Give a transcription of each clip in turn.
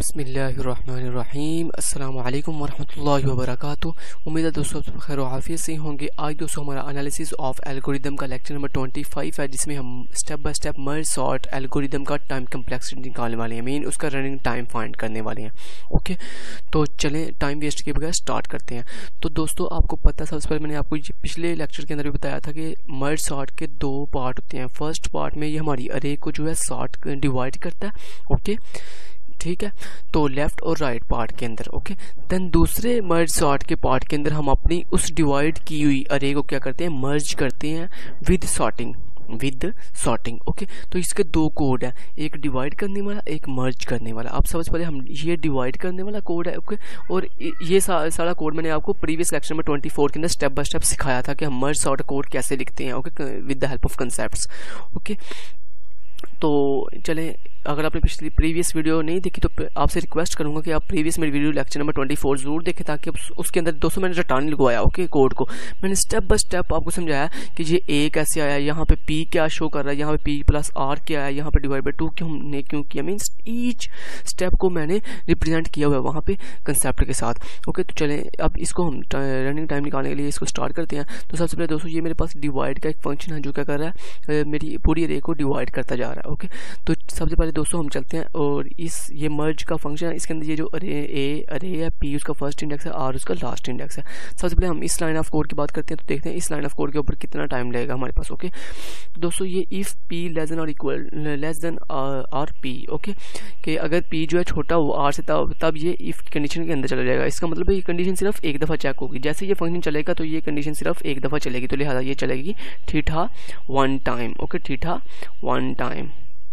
बिस्मिल्लाहिर्रहमानिर्रहीम अस्सलाम वालेकुम वरहमतुल्लाहि वबरकातुहू। उम्मीद है दोस्तों आप खैर आफियत से होंगे। आज दोस्तों हमारा एनालिसिस ऑफ एल्गोरिदम का लेक्चर नंबर 25 है, जिसमें हम step by step merge sort algorithm का टाइम कम्प्लेक्सिटी निकालने वाले हैं, मीन उसका रनिंग टाइम फाइंड करने वाले हैं। ओके, तो चलें टाइम वेस्ट किए बगैर स्टार्ट करते हैं। तो दोस्तों आपको पता है, सबसे पहले मैंने आपको पिछले लेक्चर के अंदर भी बताया था कि मर्ज सॉर्ट के दो पार्ट होते हैं। फर्स्ट पार्ट में ये हमारी अरे को जो है सॉर्ट डिवाइड करता है। ओके ठीक है, तो लेफ्ट और राइट पार्ट के अंदर। ओके, देन दूसरे मर्ज सॉर्ट के पार्ट के अंदर हम अपनी उस डिवाइड की हुई अरे को क्या करते हैं, मर्ज करते हैं विद सॉर्टिंग। ओके, तो इसके दो कोड है, एक डिवाइड करने वाला, एक मर्ज करने वाला। अब सबसे पहले हम ये डिवाइड करने वाला कोड है। ओके, और ये सारा कोड मैंने आपको प्रीवियस लेक्चर में 24 के अंदर स्टेप बाय स्टेप सिखाया था कि हम मर्ज सॉर्ट कोड कैसे लिखते हैं। Okay, with the help of concepts. Okay, तो चलें, अगर आपने पिछली प्रीवियस वीडियो नहीं देखी तो आपसे रिक्वेस्ट करूंगा कि आप प्रीवियस मेरी वीडियो लेक्चर नंबर 24 जरूर देखें, ताकि उसके अंदर दोस्तों मैंने रटान लगवाया। ओके, कोड को मैंने स्टेप बाय स्टेप आपको समझाया कि ये ए कैसे आया, यहाँ पे पी क्या शो कर रहा है, यहाँ पे पी प्लस आर क्या है, यहाँ पे डिवाइड बाई 2 हमने क्यों किया, मीन्स ईच स्टेप को मैंने रिप्रेजेंट किया हुआ है वहाँ पे कंसेप्ट के साथ। ओके, तो चलें अब इसको हम रनिंग टाइम निकालने के लिए इसको स्टार्ट करते हैं। तो सबसे पहले दोस्तों ये मेरे पास डिवाइड का एक फंक्शन है जो क्या कर रहा है, मेरी पूरी अरे को डिवाइड करता जा रहा है। ओके, तो सबसे पहले दोस्तों हम चलते हैं और ये मर्ज का फंक्शन है, इसके अंदर ये जो अरे है, पी उसका फर्स्ट इंडेक्स है, आर उसका लास्ट इंडेक्स है। सबसे पहले हम इस लाइन ऑफ कोड की बात करते हैं, तो देखते हैं इस लाइन ऑफ कोड के ऊपर कितना टाइम लगेगा हमारे पास। ओके, दोस्तों ये if p less than r p, okay, कि अगर पी जो है छोटा हो आर से तब ये इफ कंडीशन के अंदर चला जाएगा। इसका मतलब ये कंडीशन सिर्फ एक दफ़ा चेक होगी। जैसे ये फंक्शन चलेगा तो ये कंडीशन सिर्फ एक दफ़ा चलेगी, तो लिहाजा ये चलेगी theta 1 time. Okay, theta 1 time,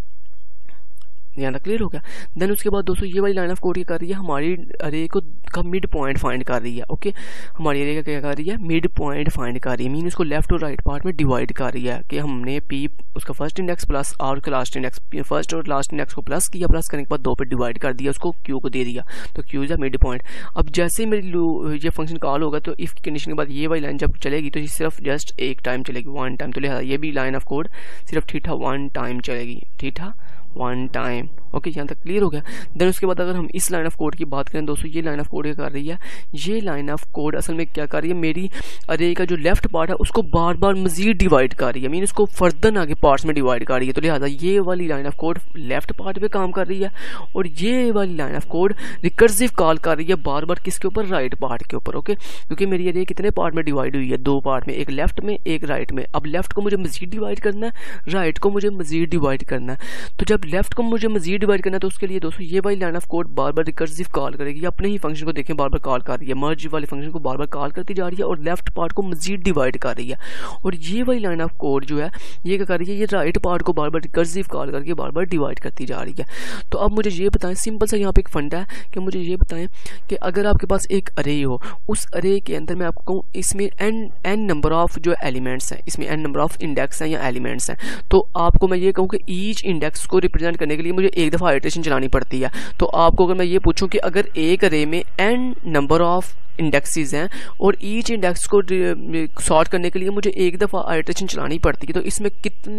यहाँ तक क्लियर हो गया। देन उसके बाद दोस्तों ये वाली लाइन ऑफ कोड क्या कर रही है, हमारी अरे को का मिड पॉइंट फाइंड कर रही है। ओके, हमारी अरे का क्या कर रही है, मिड पॉइंट फाइंड कर रही है, मीन उसको लेफ्ट और राइट पार्ट में डिवाइड कर रही है कि हमने पी उसका फर्स्ट इंडेक्स प्लस आर का लास्ट इंडेक्स, फर्स्ट और लास्ट इंडेक्स को प्लस किया, प्लस करने के बाद 2 पे डिवाइड कर दिया, उसको क्यू को दे दिया, तो q is a mid point. अब जैसे मेरी ये फंक्शन कॉल होगा तो इफ कंडीशन के बाद ये वाली लाइन जब चलेगी तो ये सिर्फ जस्ट एक टाइम चलेगी, 1 टाइम। तो लिहाजा ये भी लाइन ऑफ कोड सिर्फ थीटा 1 टाइम चलेगी, थीटा 1 टाइम। ओके, यहाँ तक क्लियर हो गया। देन उसके बाद अगर हम इस लाइन ऑफ कोड की बात करें दोस्तों, ये लाइन ऑफ कोड क्या कर रही है, ये लाइन ऑफ कोड असल में क्या कर रही है, मेरी अरे का जो लेफ्ट पार्ट है उसको बार बार मजीद डिवाइड कर रही है, मीन उसको फर्दर आगे पार्ट्स में डिवाइड कर रही है। तो लिहाजा ये वाली line of code left part पे काम कर रही है, और ये वाली line of code recursive call कर रही है बार बार किसके ऊपर, राइट पार्ट के ऊपर। ओके, क्योंकि मेरी अरे कितने पार्ट में डिवाइड हुई है, 2 पार्ट में, एक लेफ्ट में एक राइट में। अब लेफ्ट को मुझे मजीद डिवाइड करना है, राइट को मुझे मजीद डिवाइड करना है। तो जब लेफ्ट को मुझे मजीद डिवाइड करना है तो उसके लिए दोस्तों ये वाली लाइन ऑफ कोड बार बार रिकर्सिव कॉल करेगी, अपने ही फंक्शन को देखें बार बार कॉल कर रही है, मर्ज वाले फंक्शन को बार बार कॉल करती जा रही है और लेफ्ट पार्ट को मजीद डिवाइड कर रही है। और ये वाली लाइन ऑफ कोड जो है ये क्या कर रही है, ये राइट पार्ट को बार बार रिकर्सिव कॉल करके बार बार डिवाइड करती जा रही है। तो अब मुझे ये बताएं, सिंपल सा यहाँ पे एक फंडा है कि मुझे ये बताएं कि अगर आपके पास एक अरे हो, उस अरे के अंदर मैं आपको कहूँ इसमें n नंबर ऑफ जो एलिमेंट्स हैं, इसमें n नंबर ऑफ इंडेक्स हैं या एलिमेंट्स हैं, तो आपको मैं ये कहूँ कि ईच इंडेक्स को रिप्रेजेंट करने के लिए मुझे एक दफ़ा आइटरेशन चलानी पड़ती है। तो आपको अगर मैं ये पूछूं कि अगर एक अरे में n नंबर ऑफ इंडेक्सेस हैं और ईच इंडेक्स को सॉर्ट करने के लिए मुझे एक दफ़ा आइटरेशन चलानी पड़ती है, तो इसमें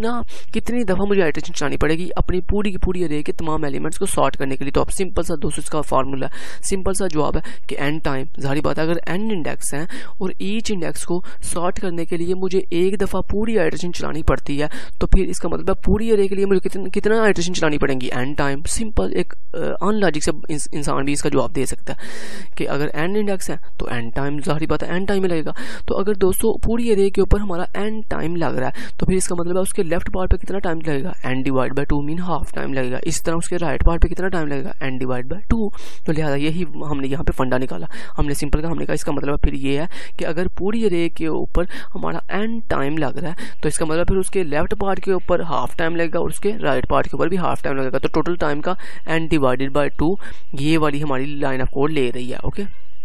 कितनी दफ़ा मुझे आइटरेशन चलानी पड़ेगी अपनी पूरी की पूरी अरे के तमाम एलिमेंट्स को सॉर्ट करने के लिए। तो अब सिंपल सा दोस्तों इसका फार्मूला, सिंपल सा जवाब है कि n टाइम। जाहिर बात है अगर n इंडेक्स हैं और ईच इंडेक्स को सॉर्ट करने के लिए मुझे एक दफ़ा पूरी आइटरेशन चलानी पड़ती है, तो फिर इसका मतलब है पूरी अरे के लिए मुझे कितना आइटरेशन चलानी पड़ेगी, n टाइम। सिंपल एक अनलॉजिक से इंसान भी इसका जवाब दे सकता है कि अगर n इंडेक्स है तो n टाइम, जाहिर बात है n टाइम में लगेगा। तो अगर दोस्तों पूरी अरे के ऊपर हमारा n टाइम लग रहा है तो फिर इसका मतलब है उसके लेफ्ट पार्ट पे कितना टाइम लगेगा, n divide by 2 mean half time लगेगा। इस तरह उसके राइट पार्ट पे कितना टाइम लगेगा, n डिवाइड बाय 2। तो लिहाजा यही हमने यहाँ पे फंडा निकाला, हमने सिंपल का हमने कहा इसका मतलब फिर ये है कि अगर पूरी अरे के ऊपर हमारा n टाइम लग रहा है तो इसका मतलब फिर उसके लेफ्ट पार्ट के ऊपर हाफ टाइम लगेगा और उसके राइट पार्ट के ऊपर भी हाफ टाइम लगेगा। तो टोटल टाइम का n डिवाइडेड बाय 2 ये वाली हमारी लाइन ऑफ कोड ले रही है। ओके,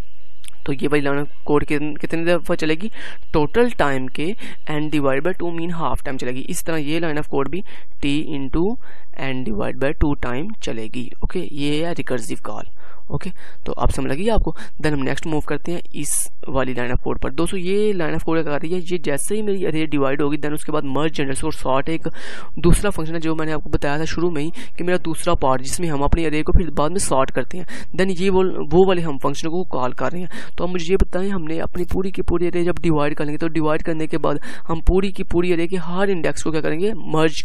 तो ये वाली लाइन ऑफ कोड कितनी दफ़ा चलेगी, टोटल टाइम के n divide by 2 mean half time चलेगी। इस तरह ये लाइन ऑफ कोड भी t into n divide by 2 time चलेगी। ओके, ये है रिकर्सिव कॉल। ओके, तो आप समझ लगी आपको। देन हम नेक्स्ट मूव करते हैं इस वाली लाइन ऑफ कोड पर। दोस्तों ये लाइन ऑफ कोड क्या कर रही है, ये जैसे ही मेरी अरे डिवाइड होगी देन उसके बाद मर्ज अंडरस्कोर सॉर्ट एक दूसरा फंक्शन है जो मैंने आपको बताया था शुरू में ही कि मेरा दूसरा पार्ट जिसमें हम अपनी अरे को फिर बाद में सॉर्ट करते हैं। देन ये वो वाले हम फंक्शन को कॉल कर रहे हैं। तो अब मुझे ये बताएं, हमने अपनी पूरी की पूरी अरे जब डिवाइड करेंगे तो डिवाइड करने के बाद हम पूरी की पूरी अरे के हर इंडेक्स को क्या करेंगे, मर्ज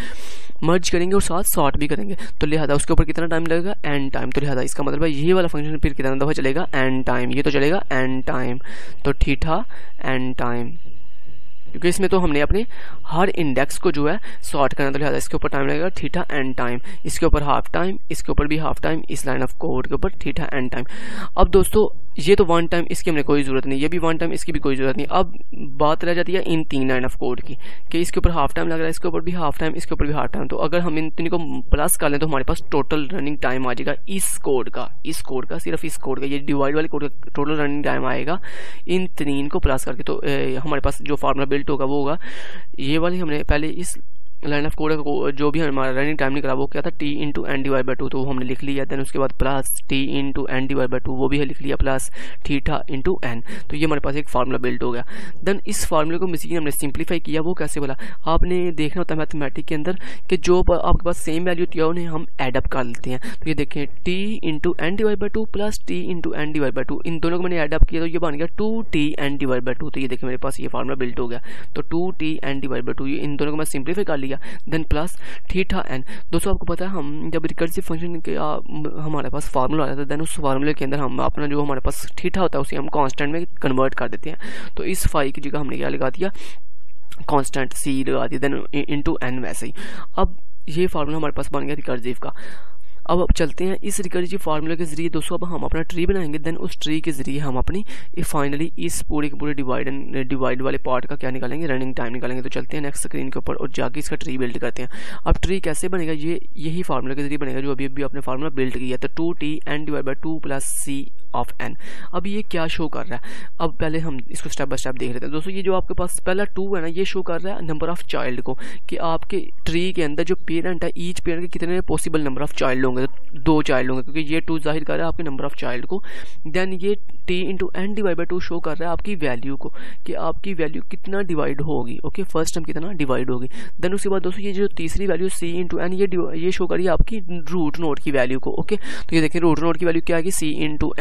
करेंगे और साथ सॉर्ट भी करेंगे। तो लिहाजा उसके ऊपर कितना टाइम लगेगा, एन टाइम। तो लिहाजा इसका मतलब है ये वाला फंक्शन फिर कितना दफ़ा चलेगा, एन टाइम। ये तो चलेगा एन टाइम, तो थीटा एन टाइम, क्योंकि इसमें तो हमने अपने हर इंडेक्स को जो है सॉर्ट करना, तो लिहाजा इसके ऊपर टाइम लगेगा थीटा एन टाइम, इसके ऊपर हाफ टाइम, इसके ऊपर भी हाफ टाइम, इस लाइन ऑफ कोड के ऊपर थीटा एन टाइम। अब दोस्तों ये तो वन टाइम, इसकी हमने कोई ज़रूरत नहीं, ये भी वन टाइम, इसकी भी कोई ज़रूरत नहीं। अब बात रह जाती है इन तीन लाइन ऑफ कोड की कि इसके ऊपर हाफ टाइम लग रहा है, इसके ऊपर भी हाफ टाइम, इसके ऊपर भी हाफ टाइम। तो अगर हम इन तीन को प्लस कर लें तो हमारे पास टोटल रनिंग टाइम आ जाएगा इस कोड का सिर्फ इस कोड का, ये डिवाइड वाले कोड का टोटल रनिंग टाइम आएगा इन तीन को प्लस करके। तो हमारे पास जो फार्मूला बिल्ट होगा वो होगा ये वाली, हमने पहले इस लाइन ऑफ कोड को जो भी हमारा रनिंग टाइम निकला वो क्या था, t into n divide by 2, तो वो हमने लिख लिया। देन उसके बाद plus t into n divide by 2 वो भी है लिख लिया, प्लस थीटा इंटू एन। तो ये हमारे पास एक फार्मूला बिल्ड हो गया। देन इस फार्मूले को मजीद हमने सिंप्लीफाई किया। वो कैसे बोला, आपने देखना होता है मैथमेटिक के अंदर कि जो आपके पास सेम वैल्यू थी उन्हें हम एडअप कर लेते हैं। तो ये देखें t into n divide by 2 plus t into n divide by 2, इन दोनों को मैंने एडअप किया तो ये बन गया 2t एन डिवाइड बाई 2। तो ये देखें मेरे पास ये फार्मूला बिल्ड हो गया। तो 2t एन डिवाइड बाई 2, ये इन दोनों को मैं सिंप्लीफाई कर लिया। Then plus theta n. दोस्तों आपको पता है हम जब रिकर्सिव फंक्शन के हमारे पास फार्मूला आता है देन उस फार्मूले के अंदर हम अपना जो हमारे पास थीटा होता है उसे हम कांस्टेंट में कन्वर्ट कर देते हैं। तो इस फाई की जगह हमने क्या लगा दिया, कांस्टेंट सी लगा दिया, देन इनटू एन वैसे ही। अब ये फार्मूला हमारे पास बन गया रिकर्सिव का। अब चलते हैं इस रिकर्सिव फार्मूले के जरिए दोस्तों अब हम अपना ट्री बनाएंगे। देन उस ट्री के जरिए हम अपनी फाइनली इस पूरे के पूरे डिवाइड वाले पार्ट का क्या निकालेंगे, रनिंग टाइम निकालेंगे। तो चलते हैं नेक्स्ट स्क्रीन के ऊपर और जाके इसका ट्री बिल्ड करते हैं। अब ट्री कैसे बनेगा, ये यही फार्मूले के जरिए बनेगा जो अभी आपने फार्मूला बिल्ड किया। तो 2t n divide by 2 plus c of n. अब ये क्या शो कर रहा है, अब पहले हम इसको स्टेप बाय स्टेप देख लेते हैं। दोस्तों ये जो आपके पास पहला 2 है ना, ये शो कर रहा है नंबर ऑफ चाइल्ड को, कि आपके ट्री के अंदर जो पेरेंट है ईच पेरेंट के कितने पॉसिबल नंबर ऑफ चाइल्ड होंगे। तो 2 चाइल्ड होंगे क्योंकि ये 2 जाहिर कर रहा है आपके नंबर ऑफ चाइल्ड को। देन ये t into n divide by 2 show कर रहा है आपकी वैल्यू को, कि आपकी वैल्यू कितना डिवाइड होगी। ओके, फर्स्ट टाइम कितना डिवाइड होगी। देन उसके बाद दोस्तों ये जो तीसरी वैल्यू c इंटू एन ये शो कर रही है आपकी रूट नोड की वैल्यू को। ओके, तो ये देखिए रूट नोड की वैल्यू क्या आएगी, c इंटू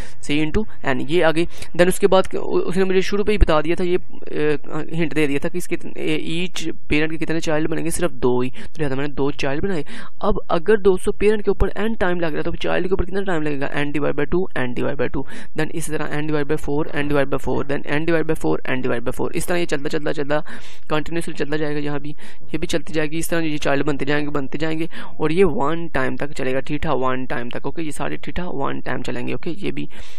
एन ये आ गई। देन उसके बाद उसने मुझे शुरू पे ही बता दिया था, ये हिंट दे दिया था कि इसके ईच पेरेंट के कितने चाइल्ड बनेंगे, सिर्फ 2 ही। तो लिहाजा मैंने 2 चाइल्ड बनाए। अब अगर दोस्तों पेरेंट के ऊपर n टाइम लग रहा है तो चाइल्ड के ऊपर कितना टाइम लगेगा, n divide by 2 n divide by 2। Then इस तरह n divide by 4 n divide by 4, then n divide by 4 n divide by 4। इस तरह ये चलता कंटिन्यूसली चलता जाएगा। यहाँ भी ये भी चलती जाएगी। इस तरह ये चाइल्ड बनते जाएंगे और ये 1 टाइम तक चलेगा, थीटा 1 टाइम तक। ओके, ये सारे थीटा 1 टाइम चलेंगे। ओके, ये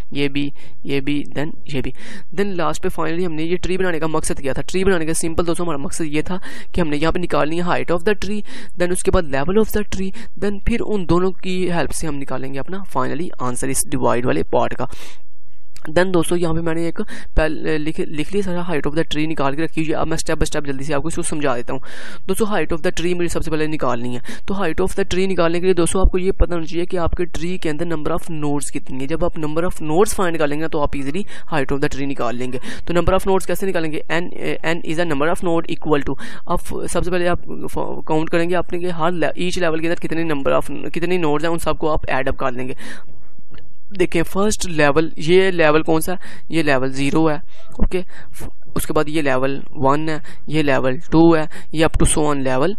भी देन ये भी। देन लास्ट पे फाइनली हमने ये ट्री बनाने का मकसद किया था। ट्री बनाने का सिंपल दोस्तों हमारा मकसद ये था कि हमने यहाँ पे निकालनी है height of the tree, then उसके बाद level of the tree, then फिर उन दोनों की हेल्प से हम निकालेंगे अपना फाइनली आंसर इस डिवाइड वाले पार्ट का। देन दोस्तों यहाँ पे मैंने एक पहले लिख लिया सारा हाइट ऑफ द ट्री निकाल के रखी हुई है। अब मैं स्टेप बाय स्टेप जल्दी से आपको इसको समझा देता हूँ। दोस्तों हाइट ऑफ द ट्री मुझे सबसे पहले निकालनी है। तो हाइट ऑफ द ट्री निकालने के लिए दोस्तों आपको ये पता होना चाहिए कि आपके ट्री के अंदर नंबर ऑफ नोड्स कितनी है। जब आप नंबर ऑफ नोड्स फाइंड कर लेंगे तो आप easily height of the tree निकाल लेंगे। तो नंबर ऑफ नोड्स कैसे निकालेंगे, n is a number of node equal to, अब सबसे पहले आप काउंट करेंगे अपने के हर ईच लेवल के अंदर कितने नोड्स हैं, उन सबको आप एडअप कर लेंगे। देखें फर्स्ट लेवल, ये लेवल कौन सा, ये लेवल 0 है। ओके, उसके बाद ये लेवल 1 है, ये लेवल 2 है, ये up to so on level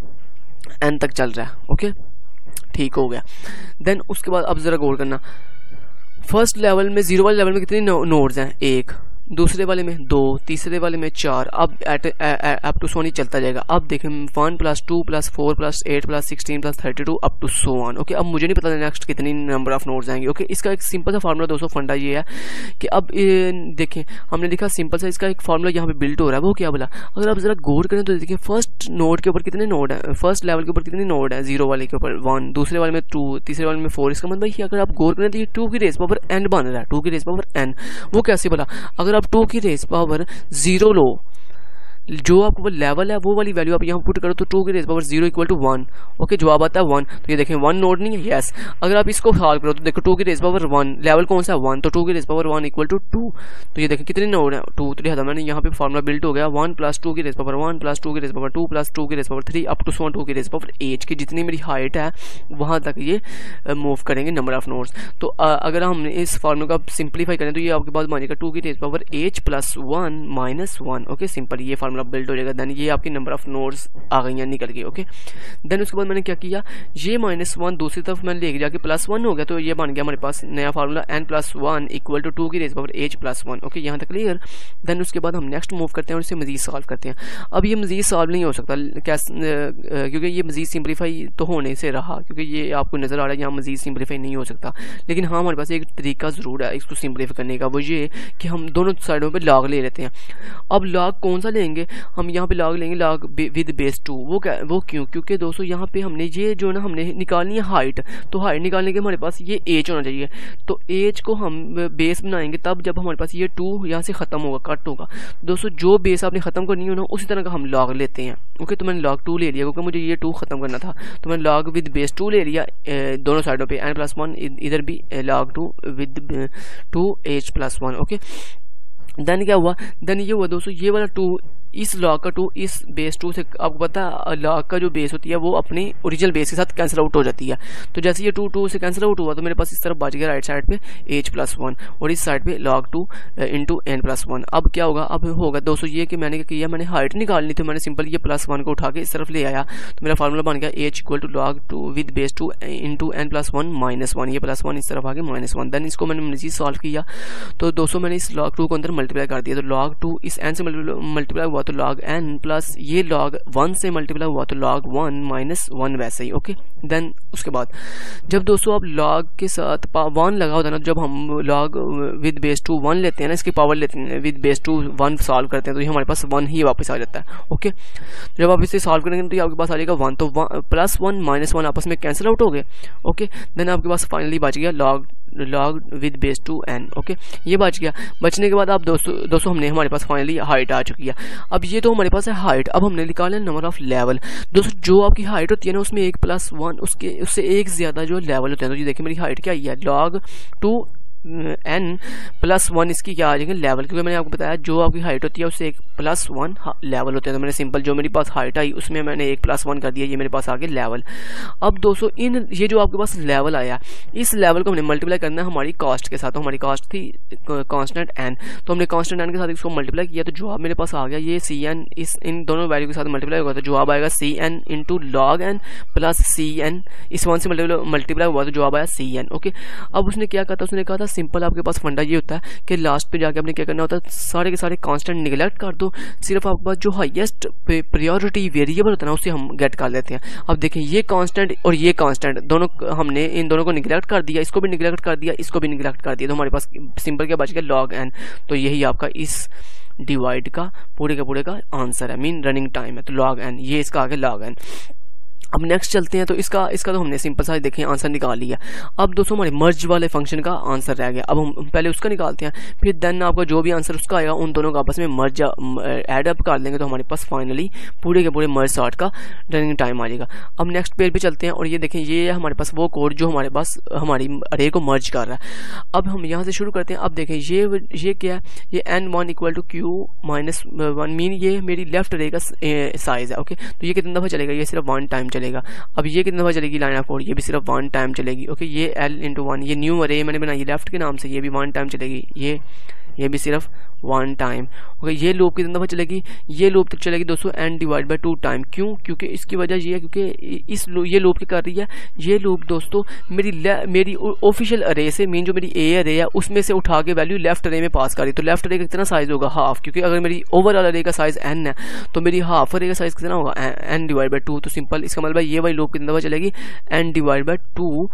n तक चल रहा है। ओके, ठीक हो गया। देन उसके बाद अब जरा गौर करना, फर्स्ट लेवल में 0 वाले लेवल में कितने नोड्स हैं, 1, दूसरे वाले में 2, तीसरे वाले में 4, अब अप टू सोन ही चलता जाएगा। अब देखें 1 plus 2 plus 4 plus 8 plus 16 plus 32 up to so on. Okay, अब मुझे नहीं पता नेक्स्ट कितनी नंबर ऑफ नोड्स आएंगे। ओके, इसका एक सिंपल सा फार्मूला दोस्तों फंडा ये है कि अब देखें हमने लिखा सिंपल सा, इसका एक फार्मूला यहाँ पे बिल्ट हो रहा है। वो क्या बोला, अगर आप जरा गौर करें तो देखिए फर्स्ट नोड के ऊपर कितने नोड है, फर्स्ट लेवल के ऊपर कितने नोड है, 0 वाले के ऊपर 1, दूसरे वाले में 2, तीसरे वाले में 4। इसका मतलब भाई अगर आप गौर करें तो ये 2 की रेस पावर n बन रहा है, 2 की रेस पावर n। वो कैसे बोला, अगर आप 2 की रेस पावर 0 लो जो आपको लेवल है वो वाली वैल्यू आप यहाँ पुट करो तो 2 की raise power 0 equal to 1। Okay, जवाब आता है 1। तो ये देखें 1 नोड नहीं है, यस। अगर आप इसको सॉल्व करो तो देखो 2 की रेज़ पावर 1, लेवल कौन सा है 1, तो 2 की रेज़ पावर 1 इक्वल टू 2। तो ये देखें कितने नोड है 2, तो लिहाजा मैंने यहाँ पे फॉर्मूला बिल्ट हो गया 1 प्लस 2 की रेज़ पावर 1 प्लस 2 की रेज़ पावर 2 प्लस 2 की रेज़ पावर 3 अप टू 2 की रेज़ पावर 8 की जितनी मेरी हाइट है वहाँ तक ये मूव करेंगे नंबर ऑफ नोड्स। तो अगर हम इस फॉर्मूला का सिंप्लीफाई करें तो ये आपके पास बनेगा 2 की raise power h plus 1 minus 1। Okay, simple ये फार्मूला बिल्ड हो जाएगा। देन ये आपकी नंबर ऑफ नोड्स आ गई हैं निकल गई। ओके, देन उसके बाद मैंने क्या किया, ये -1 दूसरी तरफ मैंने लेके जाके +1 हो गया, तो ये बन गया हमारे पास नया formula n plus 1 equal to 2 की raise power h plus 1। Okay, यहाँ तक क्लियर। देन उसके बाद हम नेक्स्ट मूव करते हैं और इसे मजीद सॉल्व करते हैं। अब ये मजीद सॉल्व नहीं हो सकता क्योंकि ये मजीद सिंप्लीफाई तो होने से रहा, क्योंकि ये आपको नज़र आ रहा है यहाँ मजीद सिंप्लीफाई नहीं हो सकता। लेकिन हाँ, हमारे पास एक तरीका ज़रूर है इसको सिंप्लीफाई करने का, वो ये कि हम दोनों साइडों पे लॉग ले लेते हैं। अब लॉग कौन सा लेंगे, हम यहाँ पे लॉग लेंगे लॉग विद बेस 2। वो क्यों, क्योंकि दोस्तों यहाँ पे हमने ये जो ना हमने निकालनी है हाइट, तो हाइट निकालने के हमारे पास ये एज होना चाहिए। तो एज को हम बेस बनाएंगे तब जब हमारे पास ये 2 यहाँ से ख़त्म होगा, कट होगा। दोस्तों जो बेस आपने ख़त्म करनी हो ना उसी तरह का हम लॉग लेते हैं। ओके, तो मैंने लॉग 2 ले लिया क्योंकि मुझे ये 2 ख़त्म करना था, तो मैंने लॉग विद बेस 2 ले लिया दोनों साइडों पे n प्लस 1, इधर भी log 2 with 2h plus 1। Okay, then क्या हुआ, देन ये हुआ दोस्तों ये वाला 2 इस लॉग का 2 इस बेस 2 से, आपको पता है लॉग का जो बेस होती है वो अपनी ओरिजिनल बेस के साथ कैंसिल आउट हो जाती है। तो जैसे ये 2 से कैंसिल आउट हुआ तो मेरे पास इस तरफ बच गया राइट साइड पे h प्लस 1 और इस साइड पे log 2 इंटू n प्लस 1। अब क्या होगा, अब होगा दोस्तों ये कि मैंने क्या किया, मैंने हाइट निकालनी थी, मैंने सिंपल ये +1 को उठा के इस तरफ ले आया, तो मेरा फार्मूला बन गया h equal to log 2 with base 2 into n plus 1 minus 1। ये +1 इस तरफ आ गया -1। देन इसको मैंने मजीद सॉल्व किया तो दोस्तों मैंने इस log 2 को अंदर मल्टीप्लाई कर दिया, तो log 2 इस n से मल्टीप्लाई हुआ तो log n प्लस ये log 1 से मल्टीप्लाई हुआ तो log 1 माइनस 1 वैसे ही। ओके, देन उसके बाद जब दोस्तों आप log के साथ 1 लगा होता है ना, जब हम log विद बेस 2 1 लेते हैं ना, इसकी पावर लेते हैं विद बेस 2 1 सॉल्व करते हैं तो ये हमारे पास 1 ही वापस आ जाता है। ओके, जब आप इसे सॉल्व करेंगे तो ये आपके पास आ जाएगा 1, तो +1 -1 आपस में कैंसिल आउट हो गए। ओके, देन आपके पास फाइनली बच गया log with base 2 n। Okay, ये बच गया। बचने के बाद आप दोस्तों हमने हमारे पास फाइनली हाइट आ चुकी है। अब ये तो हमारे पास है हाइट, अब हमने निकाला नंबर ऑफ लेवल। दोस्तों जो आपकी हाइट होती है ना उसमें 1 प्लस 1 उससे एक ज़्यादा जो लेवल होते हैं। तो ये देखिए मेरी हाइट क्या है, log 2 n प्लस 1 इसकी क्या आ जाएंगे लेवल, क्योंकि मैंने आपको बताया जो आपकी हाइट होती है उससे 1 प्लस 1 लेवल होते हैं। तो मैंने सिंपल जो मेरे पास हाइट आई उसमें मैंने 1 प्लस 1 कर दिया, ये मेरे पास आ गया लेवल। अब दोस्तों ये जो आपके पास लेवल आया इस लेवल को हमने मल्टीप्लाई करना है हमारी कॉस्ट के साथ। तो हमारी कॉस्ट थी कांस्टेंट n, तो हमने कांस्टेंट n के साथ इसको मल्टीप्लाई किया तो जवाब मेरे पास आ गया ये cn, इन दोनों वैल्यू के साथ मल्टीप्लाई होगा तो जवाब आएगा cn into log n plus cn, इस 1 से मल्टीप्लाई हुआ तो जवाब आया cn। ओके, अब उसने क्या कहा था, उसने कहा था सिंपल आपके पास फंडा ये होता है कि लास्ट पे जाके आपने क्या करना होता है, सारे के सारे कांस्टेंट निगलेक्ट कर दो, सिर्फ आपके पास जो हाईएस्ट प्रायोरिटी वेरिएबल होता है ना उसे हम गेट कर लेते हैं। अब देखें ये कांस्टेंट और ये कांस्टेंट दोनों हमने इन दोनों को निगलेक्ट कर दिया, इसको भी निगलेक्ट कर दिया, इसको भी निगलेक्ट कर दिया, तो हमारे पास सिंपल क्या बच गया log n। तो यही आपका इस डिवाइड का पूरे का आंसर है, मीन रनिंग टाइम है, तो log n ये इसका आ गया log n। अब नेक्स्ट चलते हैं, तो इसका तो हमने सिंपल सा देखें आंसर निकाल लिया। अब दोस्तों हमारे मर्ज वाले फंक्शन का आंसर रह गया, अब हम पहले उसका निकालते हैं, फिर देन आपका जो भी आंसर उसका आएगा उन दोनों का आपस में मर्ज ऐड अप कर लेंगे तो हमारे पास फाइनली पूरे के पूरे मर्ज सॉर्ट का रनिंग टाइम आ जाएगा। अब नेक्स्ट पेज पे चलते हैं और ये देखें ये हमारे पास वो कोड जो हमारे पास हमारी अरे को मर्ज कर रहा है। अब हम यहाँ से शुरू करते हैं। अब देखें ये क्या है, ये n1 equal to q minus 1, mean ये मेरी लेफ्ट अरे का साइज है। ओके, तो ये कितने दफ़ा चलेगा, ये सिर्फ 1 टाइम चलेगा। अब ये कितने दफा चलेगी लाइन ऑफ कोड, ये भी सिर्फ 1 टाइम चलेगी। ओके, ये l इंटू 1, ये न्यू अरे मैंने बनाई लेफ्ट के नाम से, ये भी 1 टाइम चलेगी, ये भी सिर्फ 1 टाइम। ओके, ये लूप कितने दफा चलेगी, ये लूप तक चलेगी दोस्तों n डिवाइड बाय 2 टाइम। क्यों, क्योंकि इसकी वजह ये है क्योंकि ये लूप क्या कर रही है, ये लूप दोस्तों मेरी ऑफिशियल अरे से, मीन जो मेरी ए अरे है उसमें से उठा के वैल्यू लेफ्ट अरे में पास कर रही। तो लेफ्ट अरे का कितना साइज होगा, हाफ, क्योंकि अगर मेरी ओवरऑल अरे का साइज n है तो मेरी हाफ अरे का साइज कितना होगा, n डिवाइड बाय 2। तो सिंपल इसका मतलब ये वाली लूप कितने दफा चलेगी, n divide by 2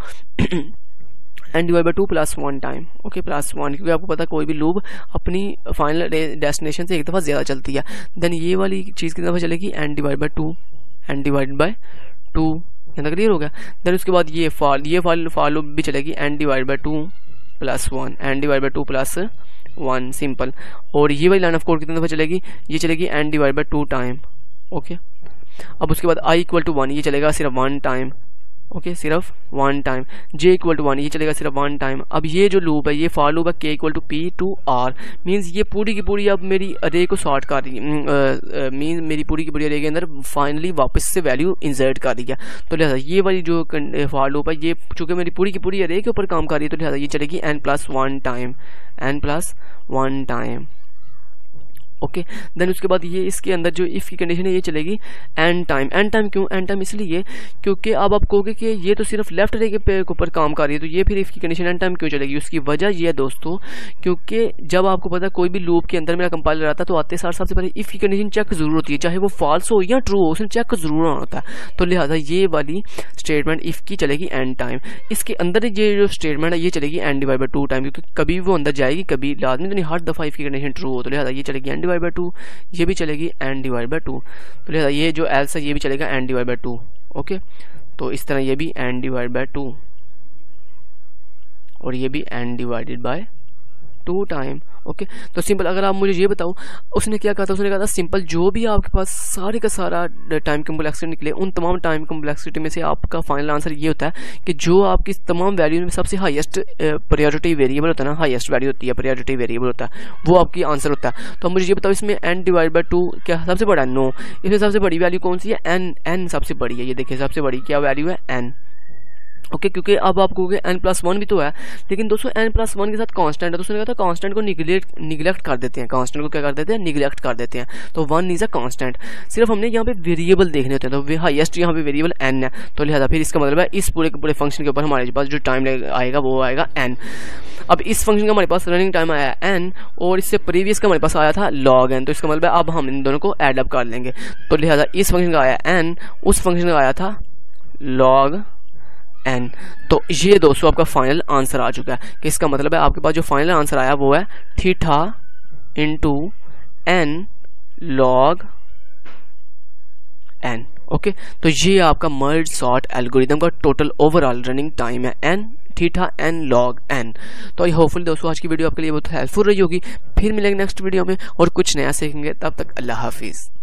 n divide by 2 plus 1 time. Okay, plus 1, क्योंकि आपको पता कोई भी लूप अपनी फाइनल डेस्टिनेशन से एक दफ़ा ज़्यादा चलती है। देन ये वाली चीज़ कितने दफ़ा चलेगी, n डिवाइड बाय 2 यहाँ तक क्लियर हो गया। देन उसके बाद ये फॉर लूप भी चलेगी n divide by 2 plus 1, n divide by 2 plus 1 simple. और ये वाली लाइन ऑफ कोड कितने दफ़ा चलेगी, ये चलेगी n divide by 2 time. Okay, अब उसके बाद i इक्वल टू 1 ये चलेगा सिर्फ 1 टाइम। ओके, सिर्फ 1 टाइम। j इक्वल टू 1 ये चलेगा सिर्फ 1 टाइम। अब ये जो लूप है, ये फॉर लूप है k equal to p to r, means ये पूरी की पूरी अब मेरी अरे को सॉर्ट कर रही है, मीन्स मेरी पूरी की पूरी अरे के अंदर फाइनली वापस से वैल्यू इंसर्ट कर रही है। तो लिहाजा ये वाली जो फॉर लूप है, ये चूँकि मेरी पूरी की पूरी अरे के ऊपर काम कर रही है, तो लिहाजा ये चलेगी n+1 time, n+1 time. Okay, then उसके बाद ये इसके अंदर जो इफ़ की कंडीशन है ये चलेगी n टाइम। n टाइम क्यों, n टाइम इसलिए क्योंकि अब आप कहोगे कि ये तो सिर्फ लेफ्ट रे के ऊपर काम कर रही है, तो ये फिर इफ़ की कंडीशन n टाइम क्यों चलेगी। उसकी वजह ये है दोस्तों, क्योंकि जब आपको पता है कोई भी लूप के अंदर मेरा कंपाइलर आता है तो आते साथ सबसे पहले इफ़ की कंडीशन चेक जरूर होती है, चाहे वो फॉल्स हो या ट्रू हो, उसने चेक जरूर होना होता है। तो लिहाजा ये वाली स्टेटमेंट इफ़ की चलेगी n टाइम। इसके अंदर ये जो स्टेटमेंट है ये चलेगी n डिवाइड बाई 2 टाइम, क्योंकि कभी वो अंदर जाएगी, कभी लाजमी तो नहीं, हर दफ़ा इफ़ की कंडीशन ट्रू हो, तो लिहाजा ये चलेगी n डिवाइड बाई 2, ये भी चलेगी n डिवाइड बाई 2। तो लिहाजा ये जो एल्स है ये भी चलेगा n डिवाइड बाई 2। ओके, तो इस तरह ये भी n डिवाइड बाई 2 और ये भी n divided by 2 time. Okay, तो सिंपल अगर आप मुझे ये बताओ उसने क्या कहा था, उसने कहा था सिंपल जो भी आपके पास सारे का सारा टाइम कम्प्लेक्सिटी निकले, उन तमाम टाइम कम्प्लेक्सिटी में से आपका फाइनल आंसर ये होता है कि जो आपकी तमाम वैल्यू में सबसे हाईएस्ट प्रायोरिटी वेरिएबल होता है ना, हाईएस्ट वैल्यू होती है, प्रायोरिटी वेरिएबल होता है, वो आपकी आंसर होता है। तो मुझे ये बताओ इसमें n डिवाइड बाई 2 क्या सबसे बड़ा है? नो, इसमें सबसे बड़ी वैल्यू कौन सी है? n सबसे बड़ी है। ये देखिए सबसे बड़ी क्या वैल्यू है? n। ओके, क्योंकि अब आप कहोगे n+1 भी तो है, लेकिन दोस्तों n+1 के साथ कांस्टेंट है, तो उसने कहा था कांस्टेंट को निगलेक्ट कर देते हैं, कांस्टेंट को क्या कर देते हैं? निगलेक्ट कर देते हैं। तो 1 इज अ कांस्टेंट। सिर्फ हमने यहाँ पे वेरिएबल देखने होते हैं, तो हाईएस्ट यहाँ पे वेरिएबल n है, तो लिहाजा फिर इसका मतलब है इस पूरे के पूरे फंक्शन के ऊपर हमारे पास जो टाइम आएगा वो आएगा n। अब इस फंक्शन का हमारे पास रनिंग टाइम आया n और इससे प्रीवियस का हमारे पास आया था log n, तो इसका मतलब है अब हम इन दोनों को एड अप कर लेंगे। तो लिहाजा इस फंक्शन का आया n, उस फंक्शन का आया था log n। तो ये दोस्तों आपका फाइनल आंसर आ चुका है, कि इसका मतलब है आपके पास जो फाइनल आंसर आया वो है theta into n log n। Okay, तो ये आपका मर्ज सॉर्ट एल्गोरिदम का टोटल ओवरऑल रनिंग टाइम है n theta n log n। तो आई होपफुली दोस्तों आज की वीडियो आपके लिए बहुत हेल्पफुल रही होगी। फिर मिलेंगे नेक्स्ट वीडियो में और कुछ नया सीखेंगे, तब तक अल्लाह हाफिज़।